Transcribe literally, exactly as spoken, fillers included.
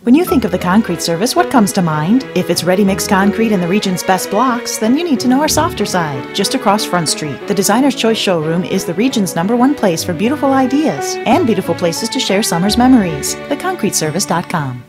When you think of the Concrete Service, what comes to mind? If it's ready-mix concrete in the region's best blocks, then you need to know our softer side. Just across Front Street, the Designer's Choice Showroom is the region's number one place for beautiful ideas and beautiful places to share summer's memories. the concrete service dot com.